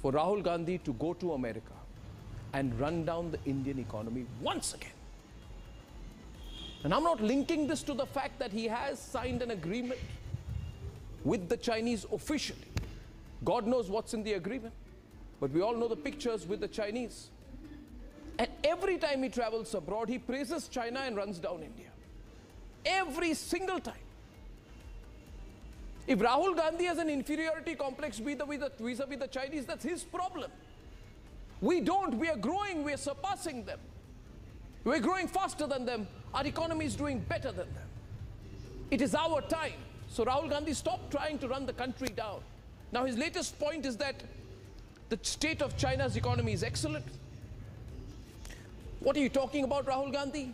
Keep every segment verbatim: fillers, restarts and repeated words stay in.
for Rahul Gandhi to go to America and run down the Indian economy once again. And I'm not linking this to the fact that he has signed an agreement with the Chinese officially. God knows what's in the agreement, but we all know the pictures with the Chinese. And every time he travels abroad, he praises China and runs down India. Every single time. If Rahul Gandhi has an inferiority complex vis-a-vis the, vis-a-vis the Chinese, that's his problem. We don't. We are growing. We are surpassing them. We're growing faster than them. Our economy is doing better than them. It is our time. So Rahul Gandhi, stop trying to run the country down. Now his latest point is that the state of China's economy is excellent. What are you talking about, Rahul Gandhi?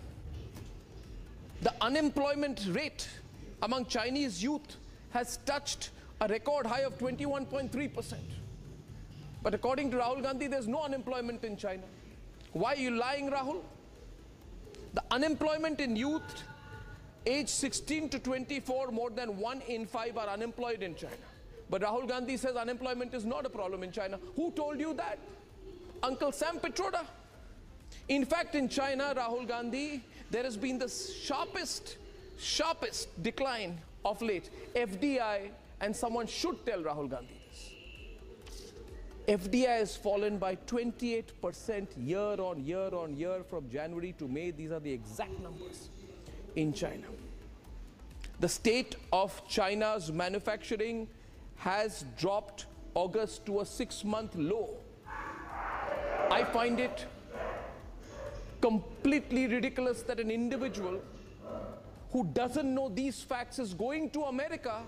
The unemployment rate among Chinese youth has touched a record high of twenty-one point three percent. But according to Rahul Gandhi, there's no unemployment in China. Why are you lying, Rahul? The unemployment in youth age sixteen to twenty-four, more than one in five are unemployed in China. But Rahul Gandhi says unemployment is not a problem in China. Who told you that? Uncle Sam Pitroda. In fact, in China, Rahul Gandhi, there has been the sharpest, sharpest decline of late. F D I, and someone should tell Rahul Gandhi this. F D I has fallen by twenty-eight percent year on year on year from January to May. These are the exact numbers in China. The state of China's manufacturing has dropped August to a six-month low. I find it completely ridiculous that an individual who doesn't know these facts is going to America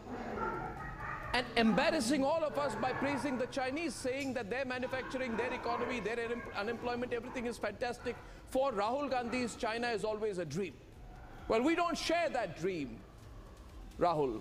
and embarrassing all of us by praising the Chinese, saying that their manufacturing, their economy, their unemployment, everything is fantastic. For Rahul Gandhi's China is always a dream. Well, we don't share that dream, Rahul.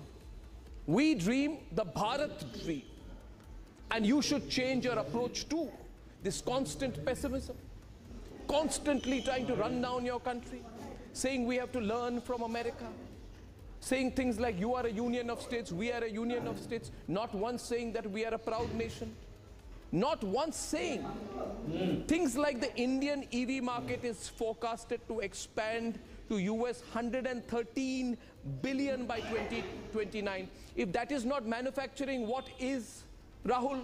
We dream the Bharat dream. And you should change your approach too. This constant pessimism, constantly trying to run down your country, saying we have to learn from America, saying things like you are a union of states, we are a union of states, not once saying that we are a proud nation, not once saying mm. things like the Indian E V market is forecasted to expand to U S one hundred thirteen billion by twenty twenty-nine. If that is not manufacturing, what is, Rahul?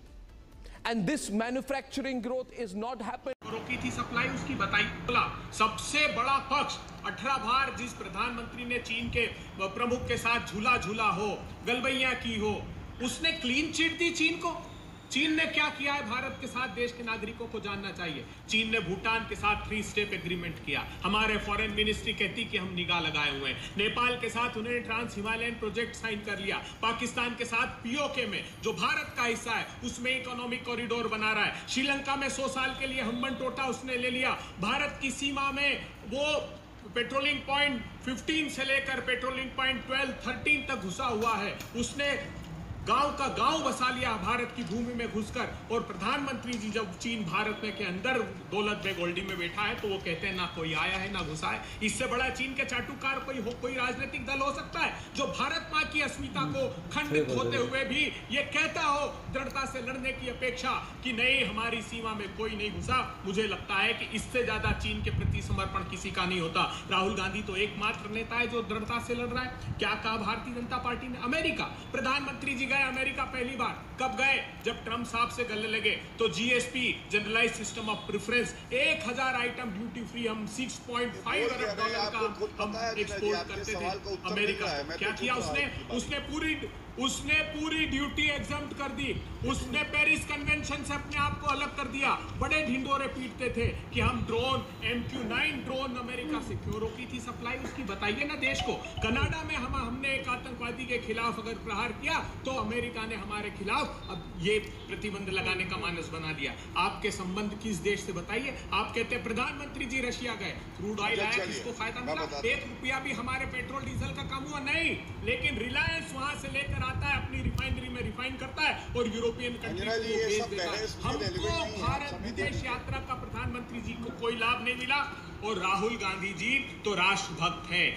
And this manufacturing growth is not happening. रोकी थी supply, उसकी बताई बोला सबसे बड़ा पक्ष अठारह बार जिस प्रधानमंत्री ने चीन के प्रमुख के साथ झूला झूला हो, गलबैया की हो, उसने क्लीन चिट दी चीन को। चीन ने क्या किया है भारत के साथ, देश के नागरिकों को जानना चाहिए। चीन ने भूटान के साथ थ्री स्टेप एग्रीमेंट किया, हमारे फॉरेन मिनिस्ट्री कहती कि हम निगाह लगाए हुए हैं। नेपाल के साथ उन्होंने ट्रांस हिमालयन प्रोजेक्ट साइन कर लिया। पाकिस्तान के साथ पीओके में जो भारत का हिस्सा है उसमें इकोनॉमिक कॉरिडोर बना रहा है। श्रीलंका में सौ साल के लिए हम्बन टोटा उसने ले लिया। भारत की सीमा में वो पेट्रोलिंग पॉइंट पंद्रह से लेकर पेट्रोलिंग पॉइंट बारह, तेरह तक घुसा हुआ है। उसने गांव का गांव बसा लिया भारत की भूमि में घुसकर। और प्रधानमंत्री जी जब चीन भारत में के अंदर दौलत बेग होल्डिंग में बैठा है तो वो कहते हैं ना कोई आया है ना घुसा है। इससे बड़ा चीन के चाटुकार कोई हो, कोई राजनीतिक दल हो सकता है जो भारत मां की अस्मिता को खंडित होते हुए भी ये कहता हो दृढ़ता से लड़ने की अपेक्षा कि नहीं हमारी सीमा में कोई नहीं घुसा। मुझे लगता है कि इससे ज्यादा चीन के प्रति समर्पण किसी का नहीं होता। राहुल गांधी तो एकमात्र नेता है जो दृढ़ता से लड़ रहा है। क्या कहा भारतीय जनता पार्टी ने? अमेरिका प्रधानमंत्री जी गए अमेरिका पहली बार कब गए? जब ट्रंप साहब से गले लगे। तो GSP generalised system of preference एक हज़ार आइटम ड्यूटी फ्री हम छह पॉइंट पाँच अरब डॉलर का हम एक्सपोर्ट करते थे अमेरिका। क्या किया उसने? उसने पूरी उसने पूरी ड्यूटी एग्जम्प्ट कर दी। उसने पेरिस कन्वेंशन से अपने आप को अलग कर दिया। बड़े ढिंडोरे पीटते थे कि हम drone M Q nine drone America से क्यों रोकी थी सप्लाई, उसकी बताइए ना देश को। कनाडा में हम हमने एक आतंकवादी के खिलाफ अगर प्रहार किया तो अमेरिका ने हमारे खिलाफ अब ये प्रतिबंध लगाने का मानस बना दिया। आपके संबंध किस देश से बताइए? आप कहते हैं प्रधानमंत्री जी रशिया गए, क्रूड ऑयल आया, किसको फायदा मिला? एक रुपया भी हमारे पेट्रोल डीजल का कम हुआ नहीं। लेकिन रिलायंस वहां से लेकर आता है, अपनी रिफाइनरी में रिफाइन करता है और यूरोपियन कंट्री को भेज देता है। हमको भारत विदेश यात्रा का प्रधानमंत्री जी को कोई लाभ नहीं मिला। और राहुल गांधी जी तो राष्ट्रभक्त है,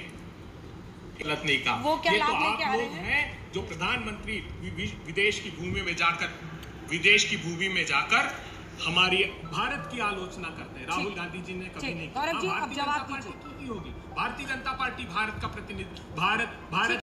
गलत नहीं कहा। वो क्या ये लाभ तो लेके आप आ रहे लोग हैं? हैं जो प्रधानमंत्री विदेश की भूमि में जाकर विदेश की भूमि में जाकर हमारी भारत की आलोचना करते हैं। राहुल गांधी जी ने कभी नहीं गौरव जी, हाँ, अब भारतीय जवाब जनता पार्टी दीजिए। की होगी। भारतीय जनता पार्टी भारत का प्रतिनिधि, भारत भारत